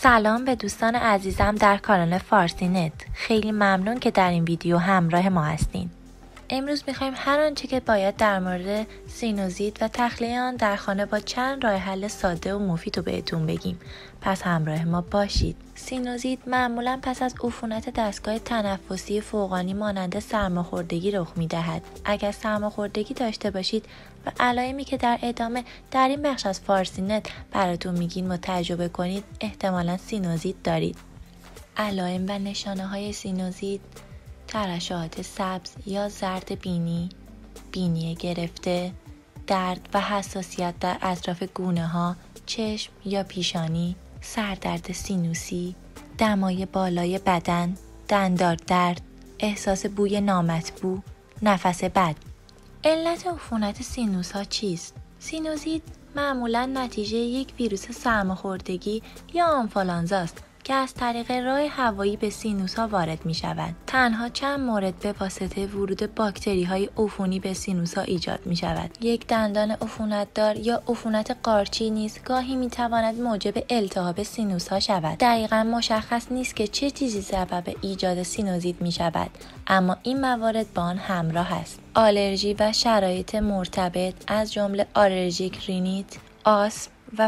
سلام به دوستان عزیزم در کانال فارسی نت. خیلی ممنون که در این ویدیو همراه ما هستین. امروز میخوایم هر آنچه که باید در مورد سینوزیت و تخلیه آن در خانه با چند راه حل ساده و مفید رو بهتون بگیم. پس همراه ما باشید. سینوزیت معمولا پس از عفونت دستگاه تنفسی فوقانی مانند سرماخوردگی رخ میدهد. اگر سرماخوردگی داشته باشید و علائمی که در ادامه در این بخش از فارسی نت براتون میگیم و تجربه کنید، احتمالا سینوزیت دارید. علائم و نشانه های سینوزیت: ترشحات سبز یا زرد بینی، بینی گرفته، درد و حساسیت در اطراف گونه ها، چشم یا پیشانی، سردرد سینوسی، دمای بالای بدن، دندار درد، احساس بوی نامطبوع، نفس بد. علت عفونت سینوس ها چیست؟ سینوزیت معمولا نتیجه یک ویروس سرماخوردگی یا آنفولانزا است که از طریق راه هوایی به سینوس ها وارد می شود. تنها چند مورد به واسطه ورود باکتری های عفونی به سینوس ها ایجاد می شود. یک دندان عفونتدار یا عفونت قارچی نیز گاهی می تواند موجب التهاب سینوس ها شود. دقیقاً مشخص نیست که چه چیزی سبب ایجاد سینوزیت می شود، اما این موارد با آن همراه است. آلرژی و شرایط مرتبط از جمله آلرژیک رینیت، آسم و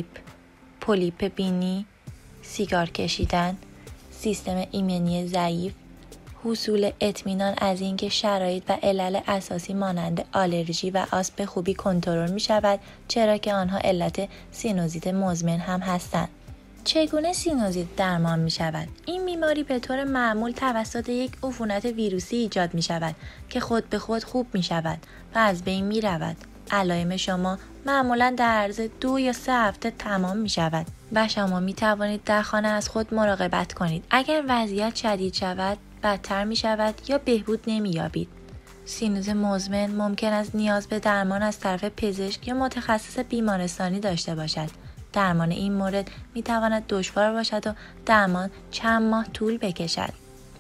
پولیپ بینی، سیگار کشیدن، سیستم ایمنی ضعیف، حصول اطمینان از اینکه شرایط و علل اساسی مانند آلرژی و آسم به خوبی کنترل می شود، چرا که آنها علت سینوزیت مزمن هم هستند. چگونه سینوزیت درمان می شود؟ این بیماری به طور معمول توسط یک عفونت ویروسی ایجاد می شود که خود به خود خوب می شود و از بین می رود. علائم شما معمولا در عرض 2 یا 3 هفته تمام می شود و شما می توانید در خانه از خود مراقبت کنید. اگر وضعیت شدید شود، بدتر می شود یا بهبود نمی یابید. سینوز مزمن ممکن است نیاز به درمان از طرف پزشک یا متخصص بیمارستانی داشته باشد. درمان این مورد می تواند دشوار باشد و درمان چند ماه طول بکشد.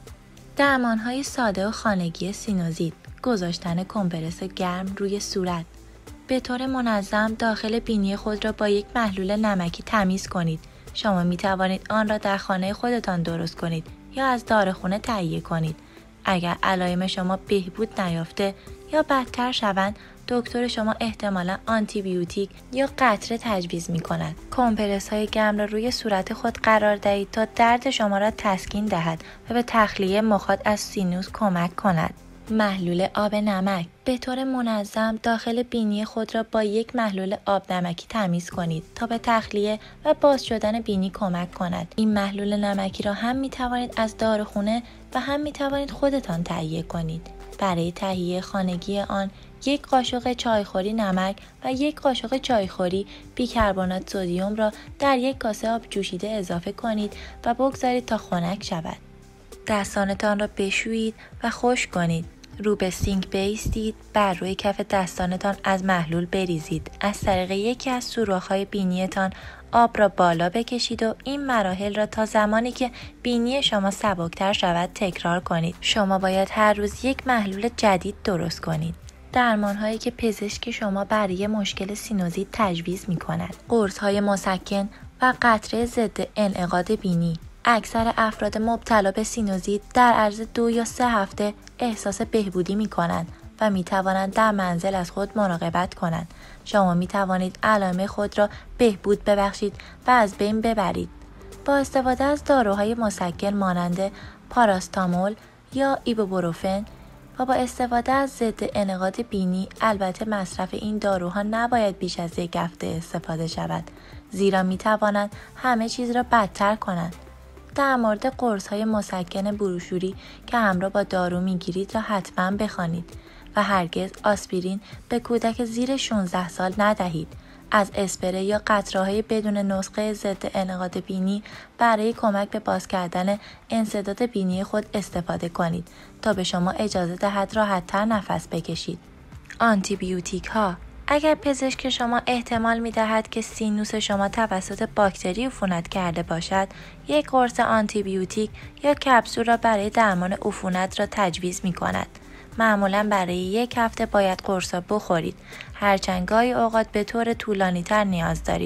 درمان‌های ساده و خانگی سینوزیت: گذاشتن کمپرس گرم روی صورت. به طور منظم داخل بینی خود را با یک محلول نمکی تمیز کنید. شما می توانید آن را در خانه خودتان درست کنید یا از داروخانه تهیه کنید. اگر علائم شما بهبود نیافته یا بدتر شوند، دکتر شما احتمالاً آنتی بیوتیک یا قطره تجویز می کند. کمپرس های گرم را روی صورت خود قرار دهید تا درد شما را تسکین دهد و به تخلیه مخاط از سینوس کمک کند. محلول آب نمک: به طور منظم داخل بینی خود را با یک محلول آب نمکی تمیز کنید تا به تخلیه و باز شدن بینی کمک کند. این محلول نمکی را هم می توانید از داروخانه و هم می توانید خودتان تهیه کنید. برای تهیه خانگی آن، 1 قاشق چایخوری نمک و 1 قاشق چایخوری بیکربنات سدیم را در 1 کاسه آب جوشیده اضافه کنید و بگذارید تا خنک شود. دستانتان را بشویید و خشک کنید. رو به سینک بایستید. بر روی کف دستانتان از محلول بریزید. از طریق یکی از سوراخ‌های بینیتان آب را بالا بکشید و این مراحل را تا زمانی که بینی شما سبکتر شود تکرار کنید. شما باید هر روز 1 محلول جدید درست کنید. درمان‌هایی که پزشک شما برای مشکل سینوزیت تجویز می‌کند: قرص‌های مسکن و قطره ضد انعقاد بینی. اکثر افراد مبتلا به سینوزیت در عرض 2 یا 3 هفته احساس بهبودی می کنند و می توانند در منزل از خود مراقبت کنند. شما می توانید علائم خود را بهبود ببخشید و از بین ببرید. با استفاده از داروهای مسکن مانند پاراستامول یا ایبوپروفن و با استفاده از ضد انعقاد بینی، البته مصرف این داروها نباید بیش از 1 هفته استفاده شود، زیرا می توانند همه چیز را بدتر کنند. در مورد قرص‌های مسکن بروشوری که همراه با دارو می‌گیرید را حتما بخوانید و هرگز آسپرین به کودک زیر 16 سال ندهید. از اسپری یا قطره‌های بدون نسخه ضد انعقاد بینی برای کمک به باز کردن انسداد بینی خود استفاده کنید تا به شما اجازه دهد راحت‌تر نفس بکشید. آنتی بیوتیک ها: اگر پزشک شما احتمال می دهد که سینوس شما توسط باکتری عفونت کرده باشد، 1 قرص آنتی بیوتیک یا کپسول را برای درمان عفونت را تجویز می کند. معمولا برای 1 هفته باید قرص را بخورید، هرچند گاهی اوقات به طور طولانی تر نیاز دارید.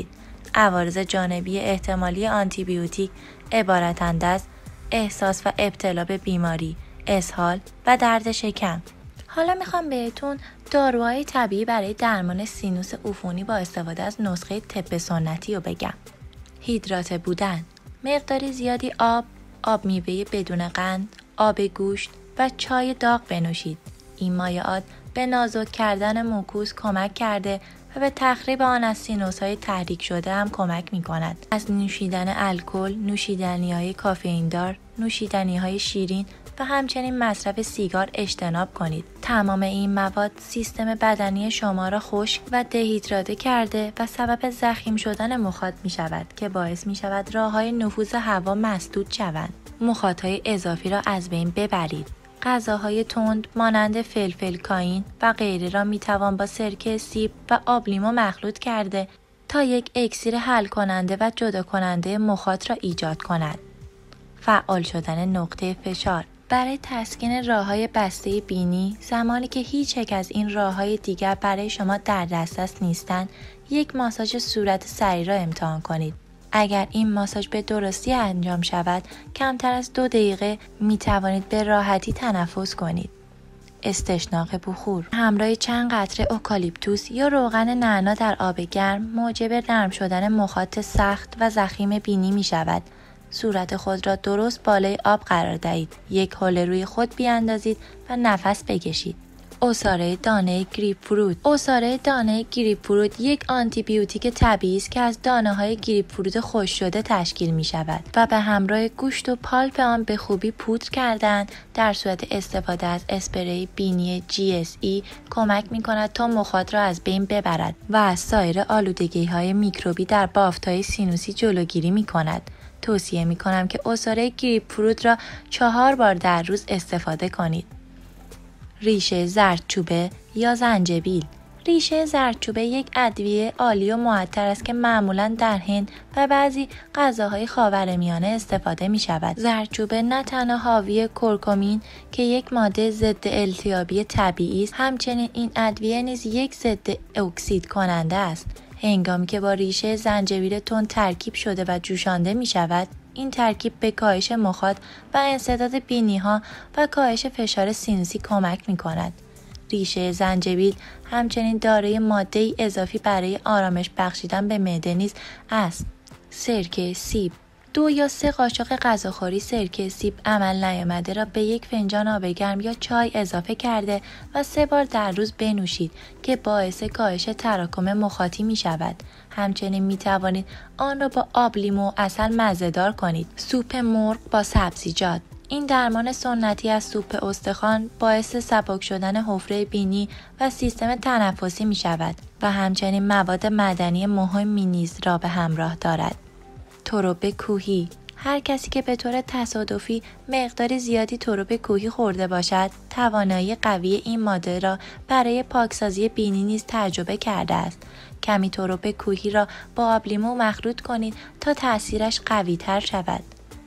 عوارض جانبی احتمالی آنتیبیوتیک عبارتند از احساس و ابتلا به بیماری، اسهال و درد شکم. حالا میخوام بهتون داروهای طبیعی برای درمان سینوس عفونی با استفاده از نسخه طب سنتی رو بگم. هیدراته بودن، مقداری زیادی آب میوه بدون قند، آب گوشت و چای داغ بنوشید. این مایعات به نازک کردن موکوس کمک کرده و به تخریب آن از سینوس‌های تحریک شده هم کمک می‌کند. از نوشیدن الکل، نوشیدنی‌های کافئیندار، نوشیدنی‌های شیرین و همچنین مصرف سیگار اجتناب کنید. تمام این مواد سیستم بدنی شما را خشک و دهیدراته کرده و سبب ضخیم شدن مخاط می‌شود که باعث می‌شود راه‌های نفوذ هوا مسدود شوند. مخاط‌های اضافی را از بین ببرید. غذاهای تند مانند فلفل کاین و غیره را میتوان با سرکه سیب و آب لیمو مخلوط کرده تا یک اکسیر حل کننده و جدا کننده مخاط را ایجاد کند. فعال شدن نقطه فشار برای تسکین راه‌های بسته بینی، زمانی که هیچ یک از این راه‌های دیگر برای شما در دسترس نیستند، یک ماساژ صورت سریع را امتحان کنید. اگر این ماساژ به درستی انجام شود، کمتر از 2 دقیقه می توانید به راحتی تنفس کنید. استشناق بخور همراه چند قطره اوکالیپتوس یا روغن نعنا در آب گرم موجب نرم شدن مخاط سخت و ضخیم بینی می شود. صورت خود را درست بالای آب قرار دهید. یک حوله روی خود بیاندازید و نفس بکشید. عصاره دانه گریپ فروت یک آنتی بیوتیک طبیعی است که از دانه‌های گریپ فروت خشک شده تشکیل می‌شود و به همراه گوشت و پالپ آن به خوبی پودر کردن در صورت استفاده از اسپری بینی GSE کمک می‌کند تا مخاط را از بین ببرد و از سایر آلودگی‌های میکروبی در بافت‌های سینوسی جلوگیری می‌کند. توصیه می‌کنم که عصاره گریپ فروت را 4 بار در روز استفاده کنید. ریشه زردچوبه یا زنجبیل. ریشه زردچوبه یک ادویه عالی و معطر است که معمولاً در هند و بعضی غذاهای خاورمیانه استفاده می شود. زردچوبه نه تنها حاوی کرکمین که یک ماده ضد التیابی طبیعی است، همچنین این ادویه نیز یک ضد اکسید کننده است. هنگامی که با ریشه زنجبیل تند ترکیب شده و جوشانده می شود، این ترکیب به کاهش مخاط و انسداد بینی‌ها و کاهش فشار سینوسی کمک می‌کند. ریشه زنجبیل همچنین دارای ماده‌ای اضافی برای آرامش بخشیدن به معده نیز است. سرکه سیب 2 یا 3 قاشق غذاخوری سرکه سیب عمل نیامده را به 1 فنجان آب گرم یا چای اضافه کرده و 3 بار در روز بنوشید که باعث کاهش تراکم مخاطی می شود. همچنین می توانید آن را با آب لیمو و عسل مزه‌دار کنید. سوپ مرغ با سبزیجات. این درمان سنتی از سوپ استخوان باعث سبک شدن حفره بینی و سیستم تنفسی می شود و همچنین مواد معدنی مهمی نیز را به همراه دارد. ترب کوهی. هر کسی که به طور تصادفی مقدار زیادی ترب کوهی خورده باشد، توانایی قوی این ماده را برای پاکسازی بینی نیز تجربه کرده است. کمی ترب کوهی را با آب لیمو مخلوط کنید تا تأثیرش قوی تر شود.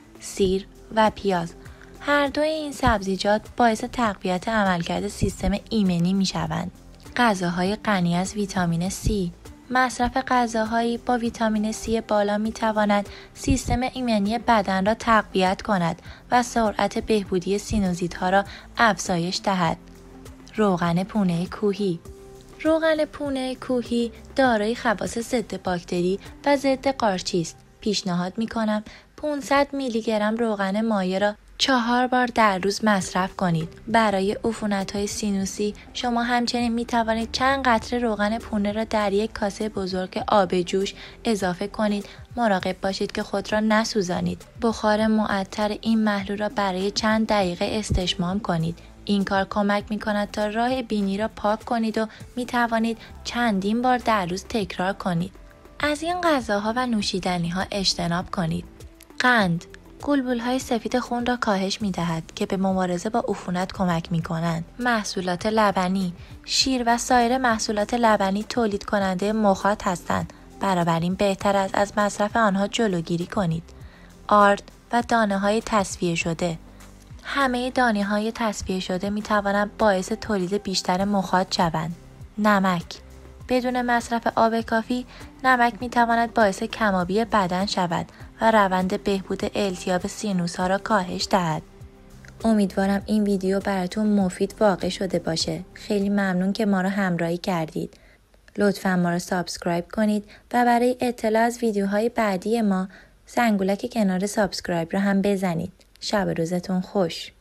سیر و پیاز. هر دوی این سبزیجات باعث تقویت عملکرد سیستم ایمنی می شوند. غذاهای غنی از ویتامین C. مصرف غذاهایی با ویتامین C بالا می تواند سیستم ایمنی بدن را تقویت کند و سرعت بهبودی سینوزیت‌ها را افزایش دهد. روغن پونه کوهی. روغن پونه کوهی دارای خواص ضد باکتری و ضد قارچی است. پیشنهاد می کنم 500 میلی گرم روغن مایع را 4 بار در روز مصرف کنید. برای عفونت‌های سینوسی شما همچنین می توانید چند قطره روغن پونه را در یک کاسه بزرگ آب جوش اضافه کنید. مراقب باشید که خود را نسوزانید. بخار معطر این محلول را برای چند دقیقه استشمام کنید. این کار کمک می کند تا راه بینی را پاک کنید و می توانید چندین بار در روز تکرار کنید. از این غذاها و نوشیدنی‌ها اجتناب کنید. قند بلبل‌های سفید خون را کاهش می‌دهد که به مبارزه با عفونت کمک می‌کنند. محصولات لبنی، شیر و سایر محصولات لبنی تولید کننده مخاط هستند. بنابراین بهتر است از مصرف آنها جلوگیری کنید. آرد و دانه‌های تصفیه شده. همه دانه‌های تصفیه شده می‌توانند باعث تولید بیشتر مخاط شوند. نمک بدون مصرف آب کافی، نمک میتواند باعث کم‌آبی بدن شود و روند بهبود التیاب سینوس‌ها را کاهش دهد. امیدوارم این ویدیو براتون مفید واقع شده باشه. خیلی ممنون که ما را همراهی کردید. لطفاً ما را سابسکرایب کنید و برای اطلاع از ویدیوهای بعدی ما زنگولک کنار سابسکرایب را هم بزنید. شب روزتون خوش.